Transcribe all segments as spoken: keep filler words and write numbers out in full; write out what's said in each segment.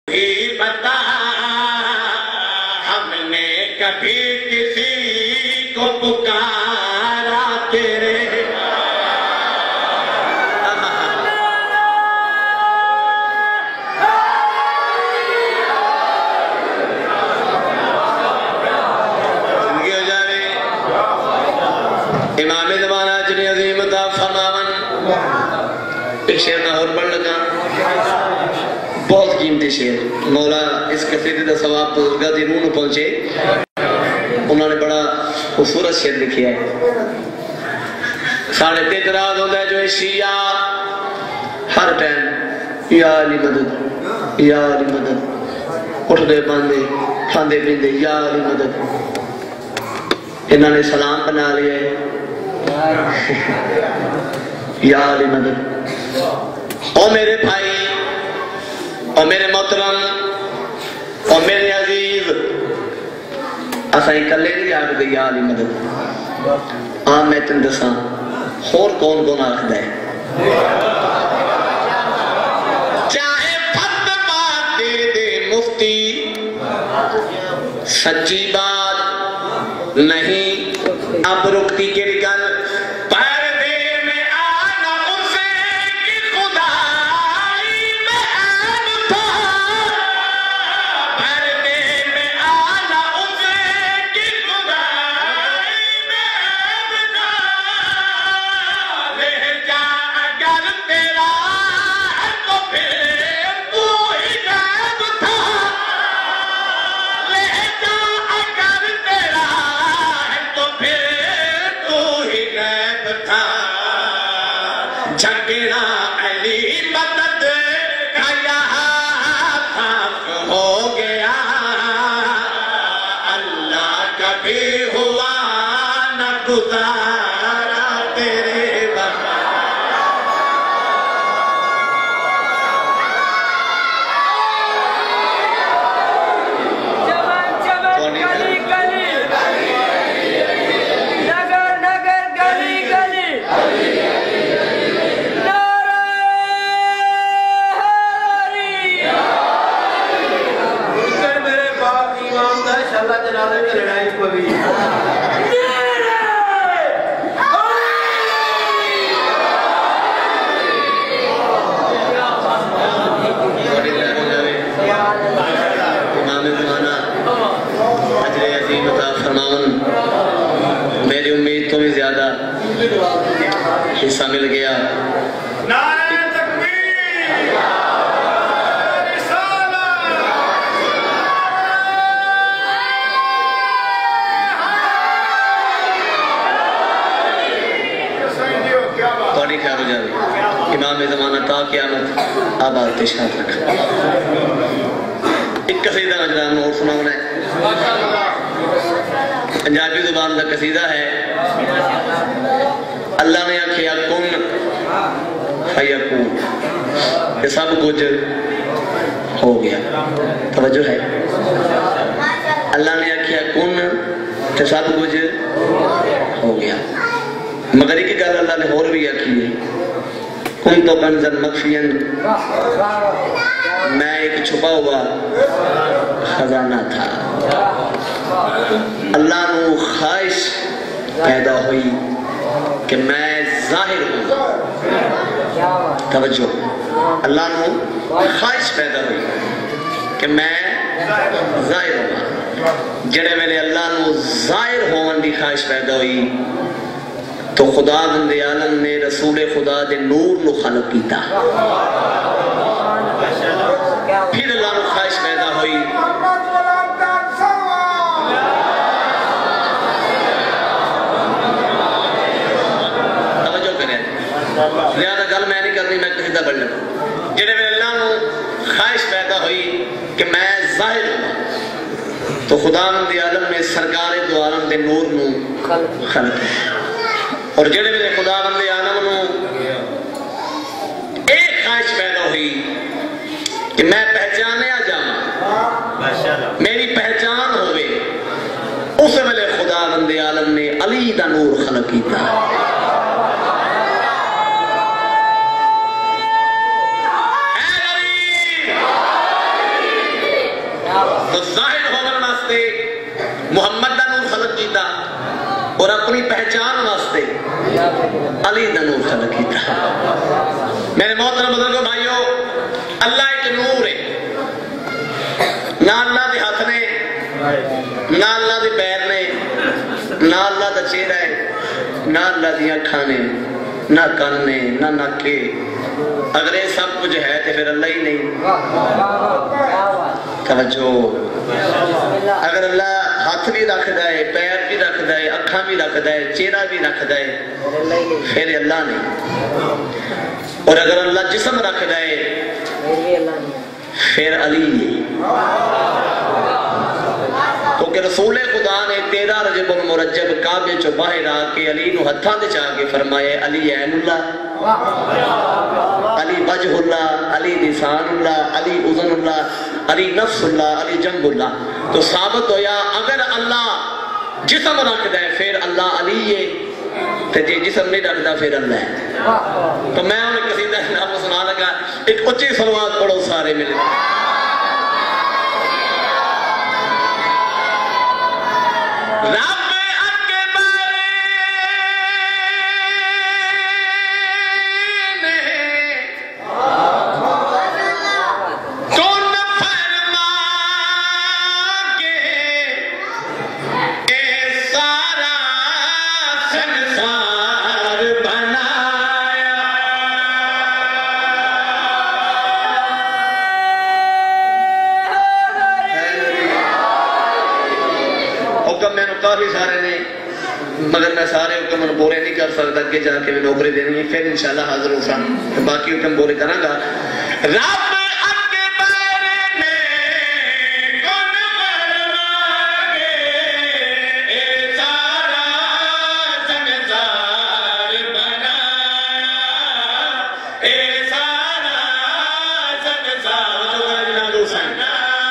بتا ہم نے کبھی کسی کو پکارا تیرے زندگی ہو جاوے امام زمانہ جنی عظیم عطا فرماون ایک شعر نہ اور پڑھ لگا بہت قیمتی شعر مولا اس قصیدے دا ثواب بزرگاں دی روح نوں پہنچے انہوں نے بڑا خوبصورت شعر لکھیا ہے ساڑھے تے اعتراض ہوتا ہے جو شیعہ ہر ٹائم یا علی مدد یا علی مدد اٹھ دے باندے کھاندے پیندے یا علی مدد انہوں نے سلام بنا لیا ہے یا علی مدد او میرے بھائی اور میرے محترم اور میرے عزیز اسائی کلے نہیں آگ دے یا علی مدد آم میں تن دساں خور کون کون آگ دے چاہے پھت باتے دے مفتی سچی بات نہیں اب رکتی کے گل جھگڑا علی مدد کا یہاں خاک ہو گیا اللہ کبھی ہوا نہ گزارا تیرے بغیر میری امید تو بھی زیادہ حصہ مل گیا نعرہ تکبیر توڑی خیال ہو جائے امام زمانہ تا قیامت آباد تشہاد رکھا ایک قصیدہ نجران اور سناؤں ہے پنجابی زبان کا قصیدہ ہے اللہ نے آکھیا کن فیکون یہ سب کچھ ہو گیا توجہ ہے اللہ نے آکھیا کن یہ سب کچھ ہو گیا مگر ایک گل اللہ نے اور بھی آکھی ہے کن تو کنزن مخفین میں ایک چھپا ہوا خزانہ تھا اللہ نو خواہش پیدا ہوئی کہ میں ظاہر ہوں توجہ اللہ نو خواہش پیدا ہوئی کہ میں ظاہر ہوں جڑے میں نے اللہ نو ظاہر ہون دی خواہش پیدا ہوئی تو خدا بند عالم نے رسول خدا دے نور نو خلق کیتا پھر اللہ نو خواہش پیدا ہوئی زیادہ گل میں نہیں کرنی میں قصیدہ پڑھ لوں جنہیں میں اللہ نو خواہش پیدا ہوئی کہ میں ظاہر ہوں تو خدا مند عالم نے سرکار دو عالم دے نور نو خلق اور جنہیں میں خدا مند عالم نو ایک خواہش پیدا ہوئی کہ میں پہچانے آ جاؤں میری پہچان ہوئے اس ویلے خدا مند عالم نے علی دا نور خلق کیتا تو ظاہر ہونے واسطے محمد دا نور خلق کیتا اور اپنی پہچان واسطے علی دا نور خلق کیتا. میرے محترم بزرگوں بھائیو، اللہ ایک نور ہے، نہ اللہ دے ہاتھ نے، نہ اللہ دے پیر نے، نہ اللہ دا چہرہ ہے، نہ اللہ دی اکھاں نے، نہ کان نے، نہ ناکے. اگر یہ سب کچھ ہے تو پھر اللہ ہی نہیں. توجہ، اگر اللہ ہاتھ بھی رکھ دائے، پیر بھی رکھ دائے، اکھاں بھی رکھ دائے، چہرہ بھی رکھ دائے، پھر اللہ نہیں. اور اگر اللہ جسم رکھ دائے پھر علی نہیں. کیونکہ رسول خدا نے تیرہ رجب المرجب کعبے چو باہر آ کے علی نو ہتھاں دے چاہ کے فرمایا علی عین اللہ، علی وجہ اللہ، علی لسان اللہ، علی اذن اللہ، علی نفس اللہ، علی جنب اللہ. تو ثابت ہویا اگر اللہ جسم رکھ دے پھر اللہ علی ہے، تو جی جسم نہیں رکھ دا پھر اللہ ہے. تو میں انہیں قصیدہ آپ کو سنا لگا، ایک اچھی صلوات پڑھو سارے ملے. رب اکبر نے کون فرما کے اے سارا سنسار بنایا. حکم میں کافی سارے نے، مگر میں سارے حکم پورے نہیں کر سکتا، کہ جا کے میں نوکری دینی ہے، پھر انشاءاللہ حاضر ہو سان باقی حکم پورے کروں گا. رب اکبر نے کون فرما کے اے سارا سنسار بنایا، اے سارا سنسار بنایا.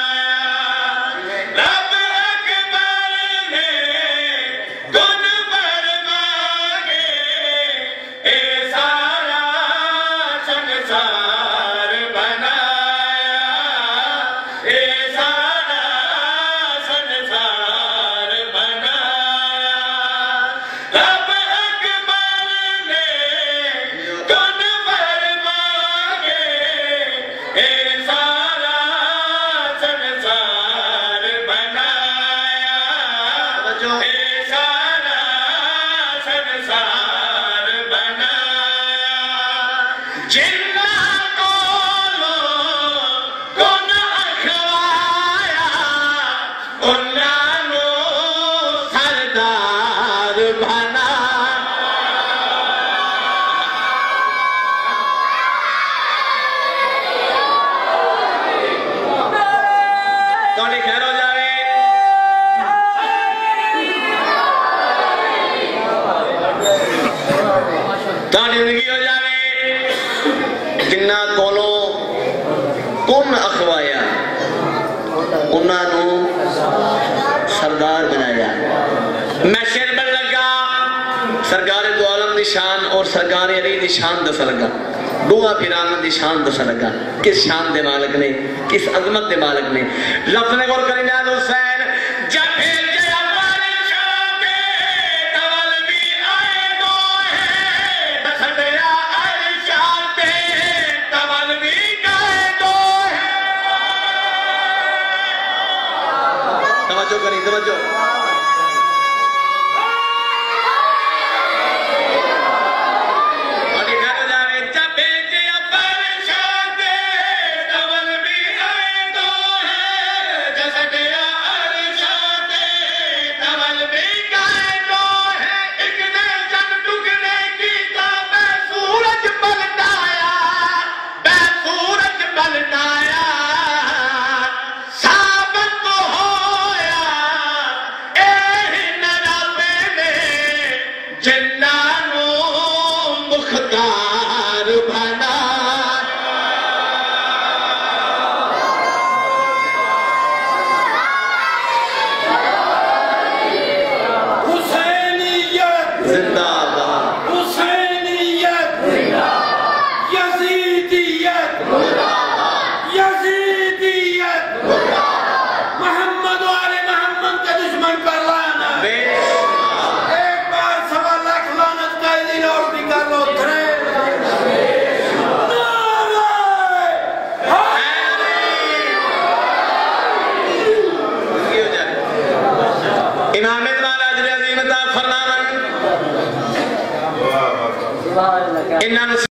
سردار بنایا. میں شیر بن لگا سرکار دو عالم دی شان اور سرکار علی دی شان دس لگا، دعا پیران دی شان دس لگا. کس شان دے مالک نے، کس عظمت دے مالک نے. لفظ نے غور کریں جان حسین جب پھر جیا بارشوں کے تول بھی آئے دو ہے، بس دیا عرشان پہ تول بھی گئے دو ہے. توجہ کریں توجہ. یزیدیت انہاں